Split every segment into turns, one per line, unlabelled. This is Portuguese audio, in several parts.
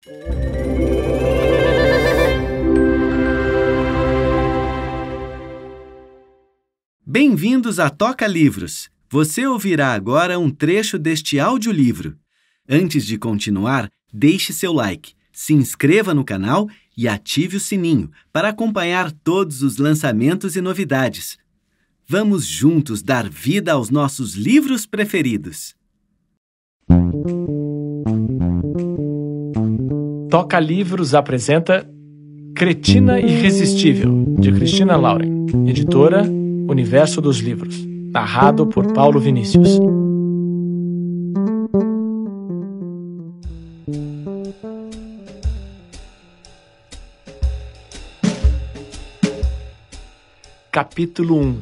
Bem-vindos a Toca Livros! Você ouvirá agora um trecho deste audiolivro. Antes de continuar, deixe seu like, se inscreva no canal e ative o sininho para acompanhar todos os lançamentos e novidades. Vamos juntos dar vida aos nossos livros preferidos.
Toca Livros apresenta Cretina Irresistível, de Cristina Lauren, editora Universo dos Livros, narrado por Paulo Vinícius. Capítulo 1.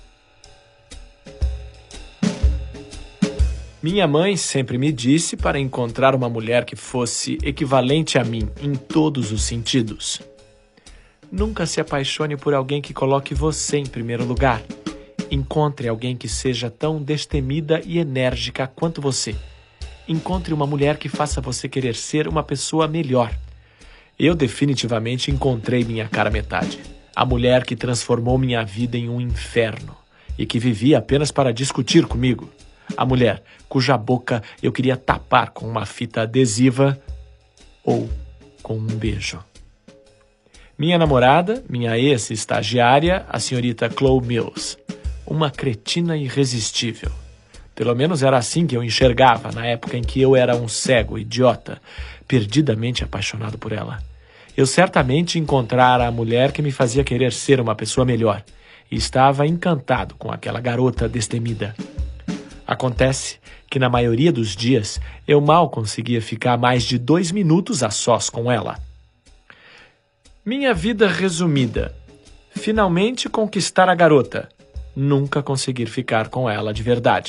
Minha mãe sempre me disse para encontrar uma mulher que fosse equivalente a mim em todos os sentidos. Nunca se apaixone por alguém que coloque você em primeiro lugar. Encontre alguém que seja tão destemida e enérgica quanto você. Encontre uma mulher que faça você querer ser uma pessoa melhor. Eu definitivamente encontrei minha cara metade. A mulher que transformou minha vida em um inferno e que vivia apenas para discutir comigo. A mulher cuja boca eu queria tapar com uma fita adesiva ou com um beijo. Minha namorada, minha ex-estagiária, a senhorita Chloe Mills. Uma cretina irresistível. Pelo menos era assim que eu enxergava na época em que eu era um cego idiota, perdidamente apaixonado por ela. Eu certamente encontrara a mulher que me fazia querer ser uma pessoa melhor e estava encantado com aquela garota destemida. Acontece que na maioria dos dias eu mal conseguia ficar mais de 2 minutos a sós com ela. Minha vida resumida. Finalmente conquistar a garota. Nunca conseguir ficar com ela de verdade.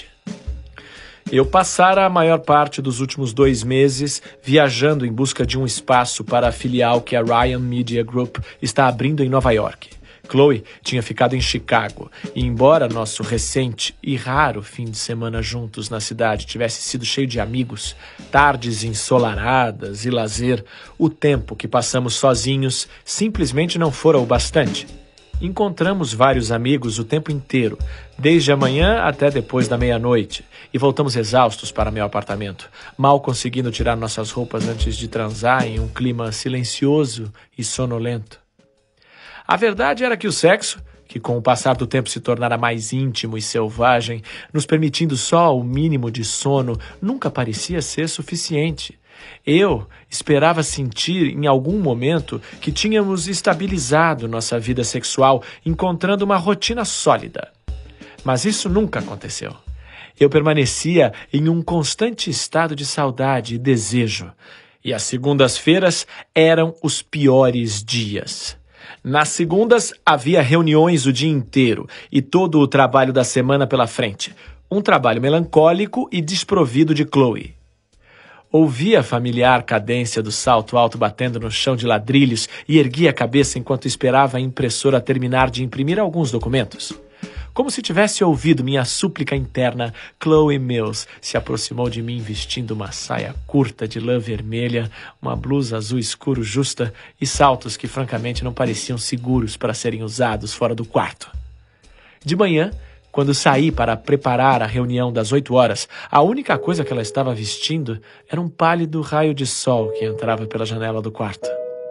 Eu passara a maior parte dos últimos 2 meses viajando em busca de um espaço para a filial que a Ryan Media Group está abrindo em Nova York. Chloe tinha ficado em Chicago e, embora nosso recente e raro fim de semana juntos na cidade tivesse sido cheio de amigos, tardes ensolaradas e lazer, o tempo que passamos sozinhos simplesmente não fora o bastante. Encontramos vários amigos o tempo inteiro, desde a manhã até depois da meia-noite, e voltamos exaustos para meu apartamento, mal conseguindo tirar nossas roupas antes de transar em um clima silencioso e sonolento. A verdade era que o sexo, que com o passar do tempo se tornara mais íntimo e selvagem, nos permitindo só o mínimo de sono, nunca parecia ser suficiente. Eu esperava sentir em algum momento que tínhamos estabilizado nossa vida sexual, encontrando uma rotina sólida. Mas isso nunca aconteceu. Eu permanecia em um constante estado de saudade e desejo, e as segundas-feiras eram os piores dias. Nas segundas, havia reuniões o dia inteiro e todo o trabalho da semana pela frente. Um trabalho melancólico e desprovido de Chloe. Ouvia a familiar cadência do salto alto batendo no chão de ladrilhos e erguia a cabeça enquanto esperava a impressora terminar de imprimir alguns documentos. Como se tivesse ouvido minha súplica interna, Chloe Mills se aproximou de mim vestindo uma saia curta de lã vermelha, uma blusa azul escuro justa e saltos que francamente não pareciam seguros para serem usados fora do quarto. De manhã, quando saí para preparar a reunião das 8 horas, a única coisa que ela estava vestindo era um pálido raio de sol que entrava pela janela do quarto.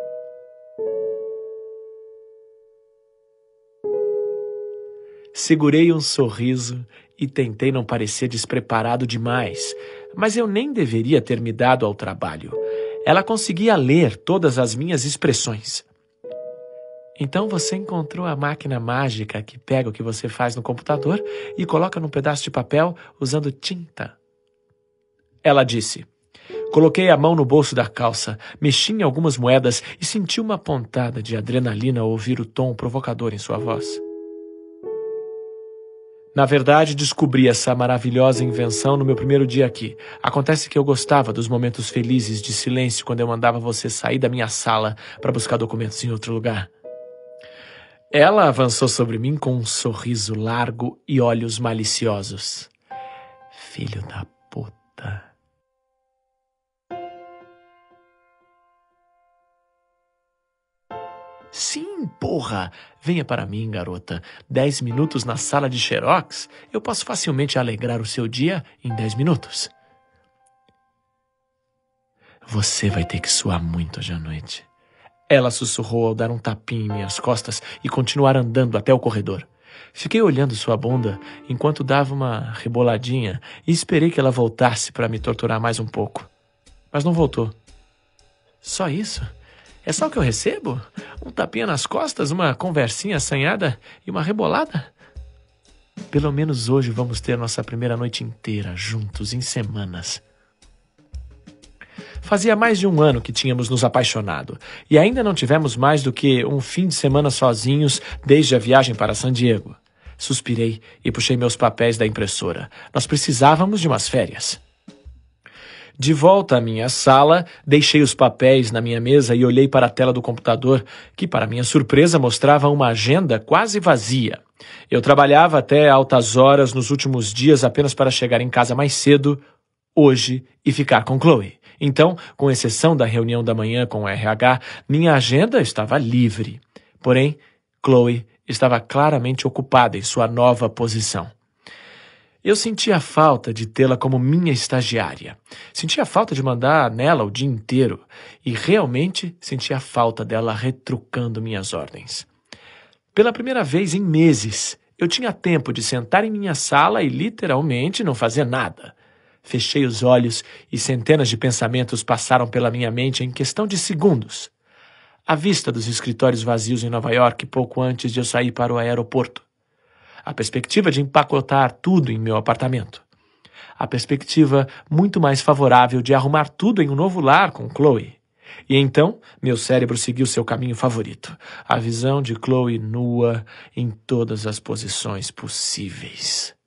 Segurei um sorriso e tentei não parecer despreparado demais, mas eu nem deveria ter me dado ao trabalho. Ela conseguia ler todas as minhas expressões. Então você encontrou a máquina mágica que pega o que você faz no computador e coloca num pedaço de papel usando tinta. Ela disse. Coloquei a mão no bolso da calça, mexi em algumas moedas e senti uma pontada de adrenalina ao ouvir o tom provocador em sua voz. Na verdade, descobri essa maravilhosa invenção no meu primeiro dia aqui. Acontece que eu gostava dos momentos felizes de silêncio quando eu mandava você sair da minha sala para buscar documentos em outro lugar. Ela avançou sobre mim com um sorriso largo e olhos maliciosos. Filho da puta. Sim, porra! Venha para mim, garota. 10 minutos na sala de xerox, eu posso facilmente alegrar o seu dia em 10 minutos. Você vai ter que suar muito hoje à noite. Ela sussurrou ao dar um tapinha em minhas costas e continuar andando até o corredor. Fiquei olhando sua bunda enquanto dava uma reboladinha e esperei que ela voltasse para me torturar mais um pouco. Mas não voltou. Só isso? É só o que eu recebo? Um tapinha nas costas, uma conversinha assanhada e uma rebolada? Pelo menos hoje vamos ter nossa primeira noite inteira juntos em semanas. Fazia mais de 1 ano que tínhamos nos apaixonado e ainda não tivemos mais do que um fim de semana sozinhos desde a viagem para San Diego. Suspirei e puxei meus papéis da impressora. Nós precisávamos de umas férias. De volta à minha sala, deixei os papéis na minha mesa e olhei para a tela do computador, que, para minha surpresa, mostrava uma agenda quase vazia. Eu trabalhava até altas horas nos últimos dias apenas para chegar em casa mais cedo, hoje, e ficar com Chloe. Então, com exceção da reunião da manhã com o RH, minha agenda estava livre. Porém, Chloe estava claramente ocupada em sua nova posição. Eu sentia falta de tê-la como minha estagiária. Sentia falta de mandar nela o dia inteiro. E realmente sentia falta dela retrucando minhas ordens. Pela primeira vez em meses, eu tinha tempo de sentar em minha sala e literalmente não fazer nada. Fechei os olhos e centenas de pensamentos passaram pela minha mente em questão de segundos. A vista dos escritórios vazios em Nova York pouco antes de eu sair para o aeroporto. A perspectiva de empacotar tudo em meu apartamento. A perspectiva muito mais favorável de arrumar tudo em um novo lar com Chloe. E então, meu cérebro seguiu seu caminho favorito. A visão de Chloe nua em todas as posições possíveis.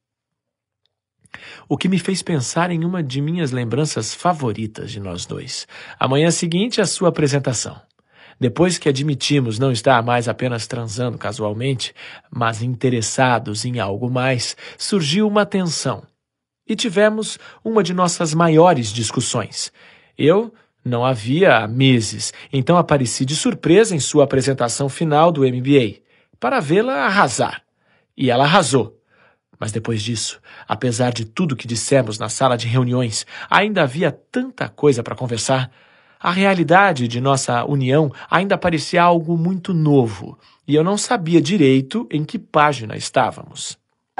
O que me fez pensar em uma de minhas lembranças favoritas de nós dois. A manhã seguinte, a sua apresentação. Depois que admitimos não estar mais apenas transando casualmente, mas interessados em algo mais, surgiu uma tensão. E tivemos uma de nossas maiores discussões. Eu não a via há meses, então apareci de surpresa em sua apresentação final do MBA, para vê-la arrasar. E ela arrasou. Mas depois disso, apesar de tudo que dissemos na sala de reuniões, ainda havia tanta coisa para conversar. A realidade de nossa união ainda parecia algo muito novo, e eu não sabia direito em que página estávamos.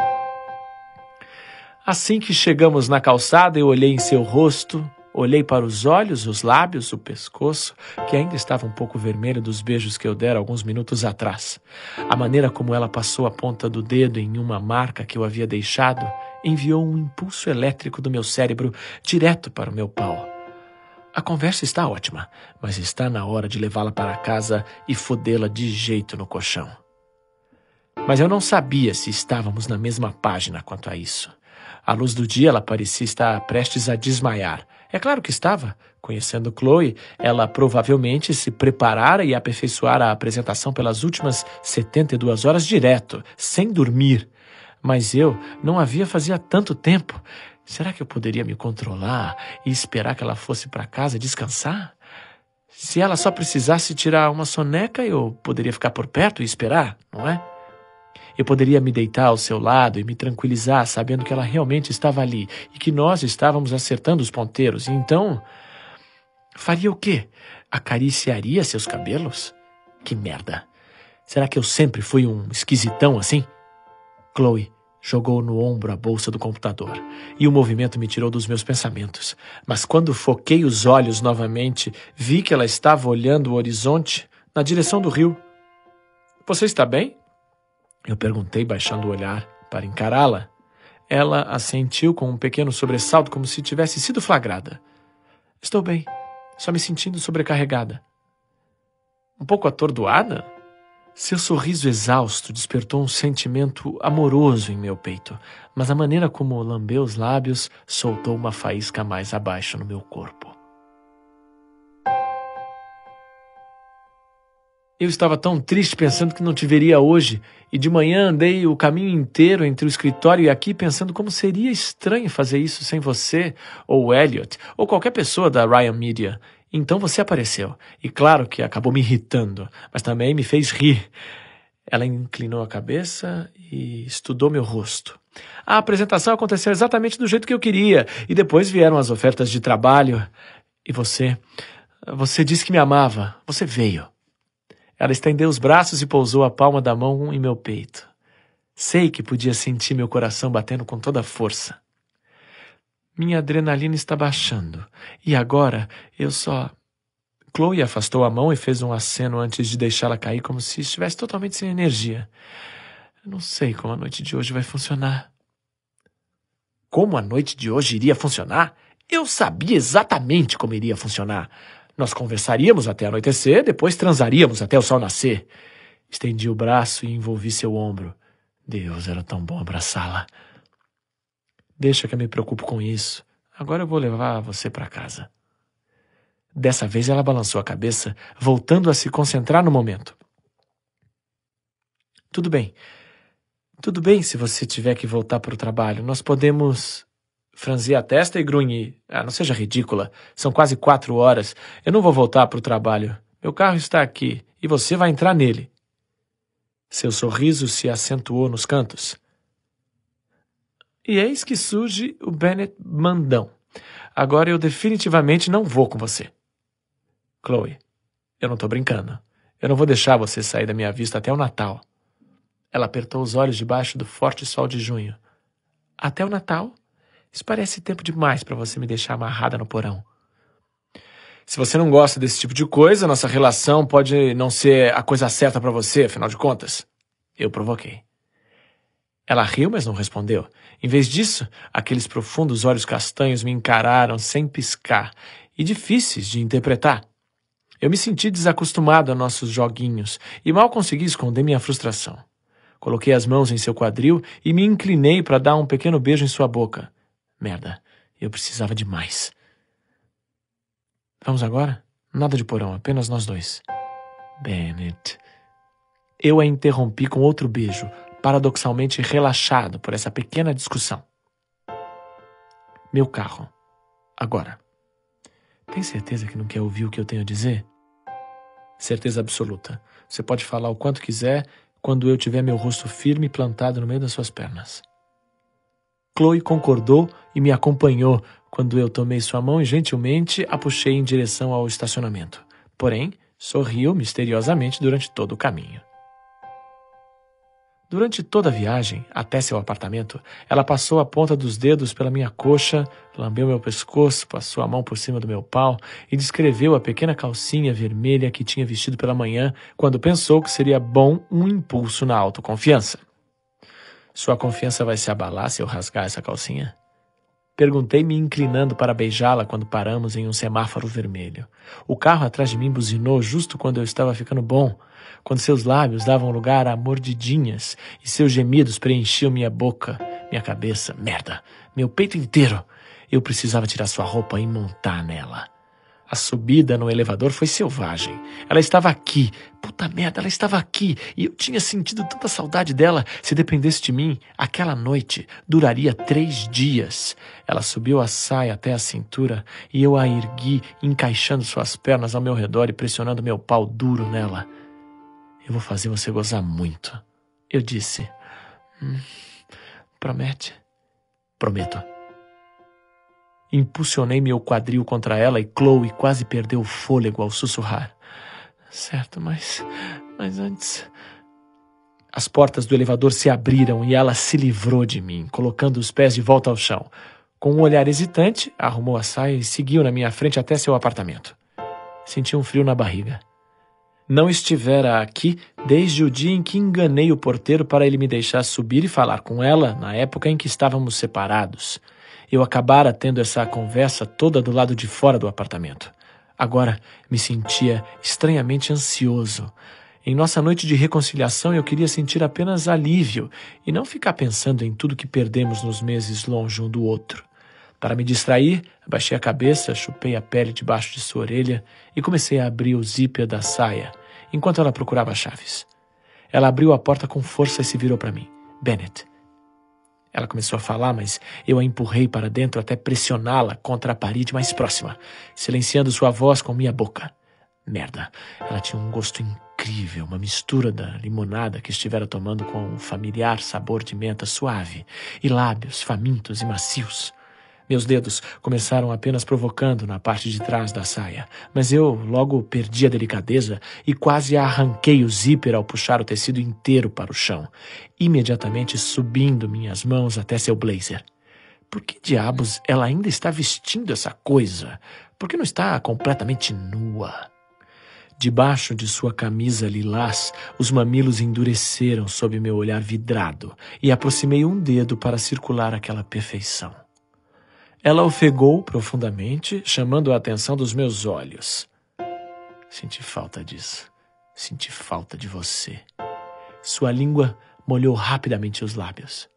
Assim que chegamos na calçada, eu olhei em seu rosto, olhei para os olhos, os lábios, o pescoço, que ainda estava um pouco vermelho dos beijos que eu dera alguns minutos atrás. A maneira como ela passou a ponta do dedo em uma marca que eu havia deixado enviou um impulso elétrico do meu cérebro direto para o meu pau. A conversa está ótima, mas está na hora de levá-la para casa e fodê-la de jeito no colchão. Mas eu não sabia se estávamos na mesma página quanto a isso. À luz do dia, ela parecia estar prestes a desmaiar. É claro que estava. Conhecendo Chloe, ela provavelmente se preparara e aperfeiçoara a apresentação pelas últimas 72 horas direto, sem dormir. Mas eu não a via fazia tanto tempo. Será que eu poderia me controlar e esperar que ela fosse para casa descansar? Se ela só precisasse tirar uma soneca, eu poderia ficar por perto e esperar, não é? Eu poderia me deitar ao seu lado e me tranquilizar, sabendo que ela realmente estava ali e que nós estávamos acertando os ponteiros. E então, faria o quê? Acariciaria seus cabelos? Que merda! Será que eu sempre fui um esquisitão assim? Chloe jogou no ombro a bolsa do computador, e o movimento me tirou dos meus pensamentos. Mas quando foquei os olhos novamente, vi que ela estava olhando o horizonte na direção do rio. Você está bem? Eu perguntei, baixando o olhar para encará-la. Ela assentiu com um pequeno sobressalto, como se tivesse sido flagrada. Estou bem, só me sentindo sobrecarregada. Um pouco atordoada? Seu sorriso exausto despertou um sentimento amoroso em meu peito, mas a maneira como lambeu os lábios soltou uma faísca mais abaixo no meu corpo. Eu estava tão triste pensando que não te veria hoje, e de manhã andei o caminho inteiro entre o escritório e aqui pensando como seria estranho fazer isso sem você, ou Elliot, ou qualquer pessoa da Ryan Media. Então você apareceu, e claro que acabou me irritando, mas também me fez rir. Ela inclinou a cabeça e estudou meu rosto. A apresentação aconteceu exatamente do jeito que eu queria, e depois vieram as ofertas de trabalho. E você disse que me amava. Você veio. Ela estendeu os braços e pousou a palma da mão em meu peito. Sei que podia sentir meu coração batendo com toda a força. Minha adrenalina está baixando, e agora eu só... Chloe afastou a mão e fez um aceno antes de deixá-la cair como se estivesse totalmente sem energia. Eu não sei como a noite de hoje vai funcionar. Como a noite de hoje iria funcionar? Eu sabia exatamente como iria funcionar. Nós conversaríamos até anoitecer, depois transaríamos até o sol nascer. Estendi o braço e envolvi seu ombro. Deus, era tão bom abraçá-la. Deixa que eu me preocupo com isso. Agora eu vou levar você para casa. Dessa vez ela balançou a cabeça, voltando a se concentrar no momento. Tudo bem. Tudo bem se você tiver que voltar para o trabalho. Nós podemos... Franzi a testa e grunhi. Não seja ridícula. São quase 4 horas. Eu não vou voltar para o trabalho. Meu carro está aqui e você vai entrar nele. Seu sorriso se acentuou nos cantos. E eis que surge o Bennett mandão. Agora eu definitivamente não vou com você. Chloe, eu não tô brincando. Eu não vou deixar você sair da minha vista até o Natal. Ela apertou os olhos debaixo do forte sol de junho. Até o Natal? Isso parece tempo demais para você me deixar amarrada no porão. Se você não gosta desse tipo de coisa, nossa relação pode não ser a coisa certa para você, afinal de contas. Eu provoquei. Ela riu, mas não respondeu. Em vez disso, aqueles profundos olhos castanhos me encararam sem piscar e difíceis de interpretar. Eu me senti desacostumado a nossos joguinhos e mal consegui esconder minha frustração. Coloquei as mãos em seu quadril e me inclinei para dar um pequeno beijo em sua boca. Merda, eu precisava de mais. Vamos agora? Nada de porão, apenas nós dois. Bennett. Eu a interrompi com outro beijo, paradoxalmente relaxado por essa pequena discussão. Meu carro. Agora. Tem certeza que não quer ouvir o que eu tenho a dizer? Certeza absoluta. Você pode falar o quanto quiser quando eu tiver meu rosto firme plantado no meio das suas pernas. Chloe concordou e me acompanhou quando eu tomei sua mão e gentilmente a puxei em direção ao estacionamento. Porém, sorriu misteriosamente durante todo o caminho. Durante toda a viagem, até seu apartamento, ela passou a ponta dos dedos pela minha coxa, lambeu meu pescoço, passou a mão por cima do meu pau e descreveu a pequena calcinha vermelha que tinha vestido pela manhã quando pensou que seria bom um impulso na autoconfiança. Sua confiança vai se abalar se eu rasgar essa calcinha? Perguntei, me inclinando para beijá-la quando paramos em um semáforo vermelho. O carro atrás de mim buzinou justo quando eu estava ficando bom, quando seus lábios davam lugar a mordidinhas e seus gemidos preenchiam minha boca, minha cabeça, merda, meu peito inteiro. Eu precisava tirar sua roupa e montar nela. A subida no elevador foi selvagem. Ela estava aqui. Puta merda, ela estava aqui. E eu tinha sentido tanta saudade dela. Se dependesse de mim, aquela noite duraria 3 dias. Ela subiu a saia até a cintura e eu a ergui, encaixando suas pernas ao meu redor e pressionando meu pau duro nela. Eu vou fazer você gozar muito. Eu disse. Promete? Prometo. Impulsionei meu quadril contra ela e Chloe quase perdeu o fôlego ao sussurrar. Certo, mas antes... As portas do elevador se abriram e ela se livrou de mim, colocando os pés de volta ao chão. Com um olhar hesitante, arrumou a saia e seguiu na minha frente até seu apartamento. Senti um frio na barriga. Não estivera aqui desde o dia em que enganei o porteiro para ele me deixar subir e falar com ela na época em que estávamos separados. Eu acabara tendo essa conversa toda do lado de fora do apartamento. Agora me sentia estranhamente ansioso. Em nossa noite de reconciliação eu queria sentir apenas alívio e não ficar pensando em tudo que perdemos nos meses longe um do outro. Para me distrair, abaixei a cabeça, chupei a pele debaixo de sua orelha e comecei a abrir o zíper da saia, enquanto ela procurava chaves. Ela abriu a porta com força e se virou para mim. Bennett. Ela começou a falar, mas eu a empurrei para dentro até pressioná-la contra a parede mais próxima, silenciando sua voz com minha boca. Merda, ela tinha um gosto incrível, uma mistura da limonada que estivera tomando com um familiar sabor de menta suave e lábios famintos e macios. Meus dedos começaram apenas provocando na parte de trás da saia, mas eu logo perdi a delicadeza e quase arranquei o zíper ao puxar o tecido inteiro para o chão, imediatamente subindo minhas mãos até seu blazer. Por que diabos ela ainda está vestindo essa coisa? Por que não está completamente nua? Debaixo de sua camisa lilás, os mamilos endureceram sob meu olhar vidrado e aproximei um dedo para circular aquela perfeição. Ela ofegou profundamente, chamando a atenção dos meus olhos. Senti falta disso. Senti falta de você. Sua língua molhou rapidamente os lábios.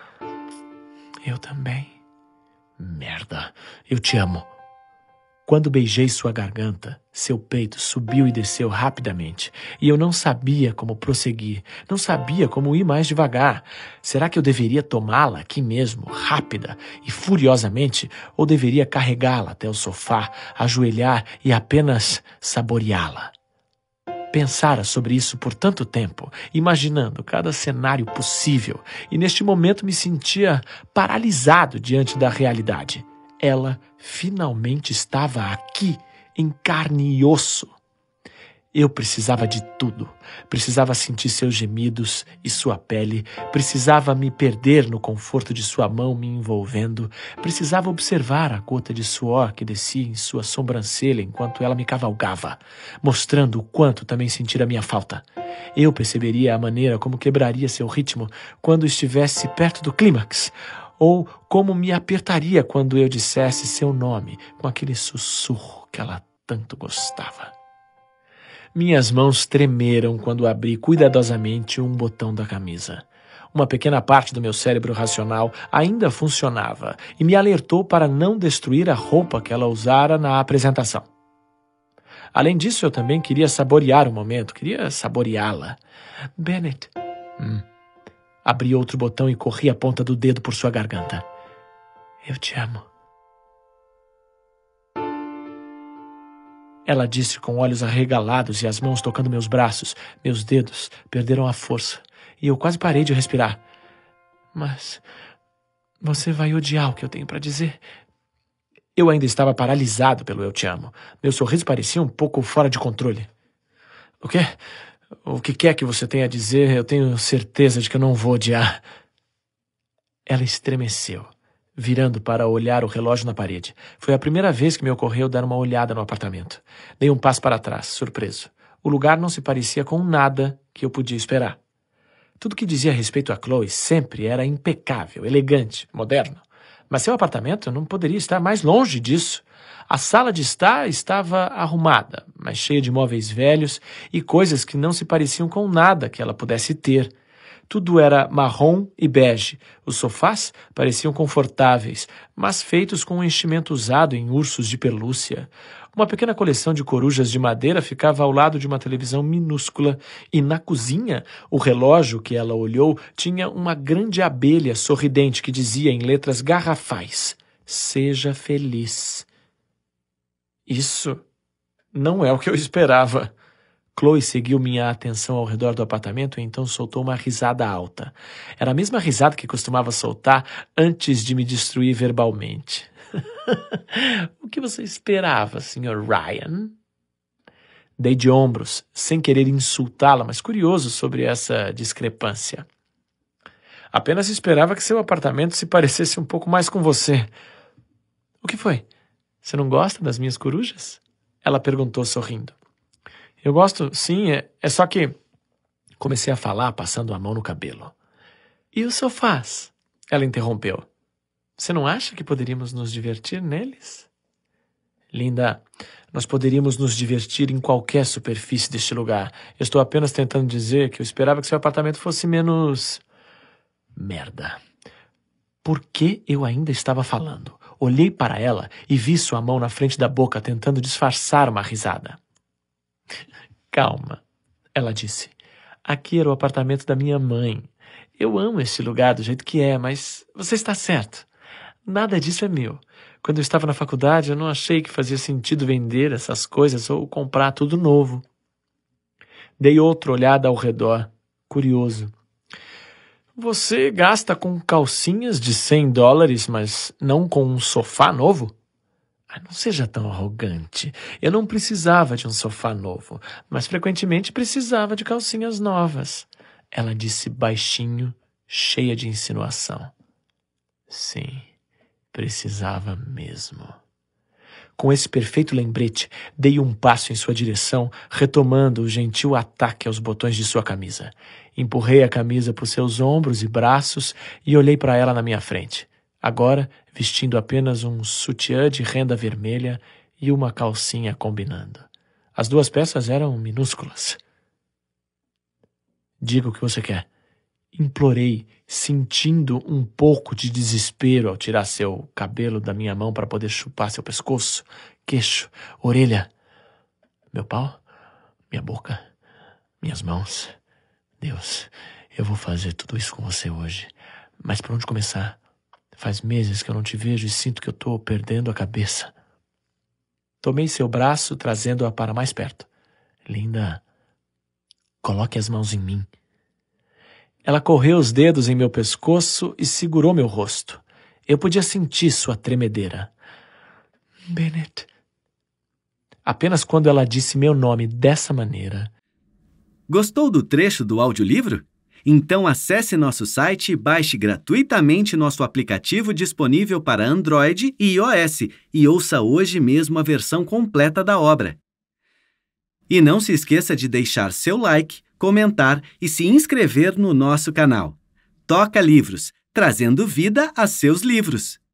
Eu também. Merda, eu te amo. Quando beijei sua garganta, seu peito subiu e desceu rapidamente, e eu não sabia como prosseguir, não sabia como ir mais devagar. Será que eu deveria tomá-la aqui mesmo, rápida e furiosamente, ou deveria carregá-la até o sofá, ajoelhar e apenas saboreá-la? Pensara sobre isso por tanto tempo, imaginando cada cenário possível, e neste momento me sentia paralisado diante da realidade. Ela finalmente estava aqui, em carne e osso. Eu precisava de tudo. Precisava sentir seus gemidos e sua pele. Precisava me perder no conforto de sua mão me envolvendo. Precisava observar a gota de suor que descia em sua sobrancelha enquanto ela me cavalgava, mostrando o quanto também sentira minha falta. Eu perceberia a maneira como quebraria seu ritmo quando estivesse perto do clímax, ou como me apertaria quando eu dissesse seu nome com aquele sussurro que ela tanto gostava. Minhas mãos tremeram quando abri cuidadosamente um botão da camisa. Uma pequena parte do meu cérebro racional ainda funcionava e me alertou para não destruir a roupa que ela usara na apresentação. Além disso, eu também queria saborear o momento, queria saboreá-la. Bennett. Abri outro botão e corri a ponta do dedo por sua garganta. Eu te amo. Ela disse com olhos arregalados e as mãos tocando meus braços. Meus dedos perderam a força e eu quase parei de respirar. Mas você vai odiar o que eu tenho para dizer. Eu ainda estava paralisado pelo eu te amo. Meu sorriso parecia um pouco fora de controle. O quê? O que quer que você tenha a dizer, eu tenho certeza de que eu não vou odiar. Ela estremeceu, virando para olhar o relógio na parede. Foi a primeira vez que me ocorreu dar uma olhada no apartamento. Dei um passo para trás, surpreso. O lugar não se parecia com nada que eu podia esperar. Tudo que dizia respeito a Chloe sempre era impecável, elegante, moderno. Mas seu apartamento não poderia estar mais longe disso. A sala de estar estava arrumada, mas cheia de móveis velhos e coisas que não se pareciam com nada que ela pudesse ter. Tudo era marrom e bege. Os sofás pareciam confortáveis, mas feitos com um enchimento usado em ursos de pelúcia. Uma pequena coleção de corujas de madeira ficava ao lado de uma televisão minúscula e na cozinha, o relógio que ela olhou tinha uma grande abelha sorridente que dizia em letras garrafais: "Seja feliz." Isso não é o que eu esperava. Chloe seguiu minha atenção ao redor do apartamento e então soltou uma risada alta. Era a mesma risada que costumava soltar antes de me destruir verbalmente. O que você esperava, Sr. Ryan? Dei de ombros, sem querer insultá-la, mas curioso sobre essa discrepância. Apenas esperava que seu apartamento se parecesse um pouco mais com você. O que foi? Você não gosta das minhas corujas? Ela perguntou sorrindo. Eu gosto, sim, é só que... Comecei a falar, passando a mão no cabelo. E os sofás? Ela interrompeu. Você não acha que poderíamos nos divertir neles? Linda, nós poderíamos nos divertir em qualquer superfície deste lugar. Eu estou apenas tentando dizer que eu esperava que seu apartamento fosse menos... Merda. Por que eu ainda estava falando? Olhei para ela e vi sua mão na frente da boca tentando disfarçar uma risada. Calma, ela disse. Aqui era o apartamento da minha mãe. Eu amo este lugar do jeito que é, mas você está certo. Nada disso é meu. Quando eu estava na faculdade, eu não achei que fazia sentido vender essas coisas ou comprar tudo novo. Dei outra olhada ao redor, curioso. Você gasta com calcinhas de $100, mas não com um sofá novo? Não seja tão arrogante. Eu não precisava de um sofá novo, mas frequentemente precisava de calcinhas novas. Ela disse baixinho, cheia de insinuação. Sim, precisava mesmo. Com esse perfeito lembrete, dei um passo em sua direção, retomando o gentil ataque aos botões de sua camisa. Empurrei a camisa por seus ombros e braços e olhei para ela na minha frente. Agora, vestindo apenas um sutiã de renda vermelha e uma calcinha combinando. As duas peças eram minúsculas. Diga o que você quer. Implorei, sentindo um pouco de desespero ao tirar seu cabelo da minha mão para poder chupar seu pescoço, queixo, orelha. Meu pau, minha boca, minhas mãos. Deus, eu vou fazer tudo isso com você hoje. Mas por onde começar? Faz meses que eu não te vejo e sinto que eu estou perdendo a cabeça. Tomei seu braço, trazendo-a para mais perto. Linda, coloque as mãos em mim. Ela correu os dedos em meu pescoço e segurou meu rosto. Eu podia sentir sua tremedeira. Bennett. Apenas quando ela disse meu nome dessa maneira.
Gostou do trecho do audiolivro? Então acesse nosso site e baixe gratuitamente nosso aplicativo disponível para Android e iOS e ouça hoje mesmo a versão completa da obra. E não se esqueça de deixar seu like, comentar e se inscrever no nosso canal. Toca Livros, trazendo vida a seus livros.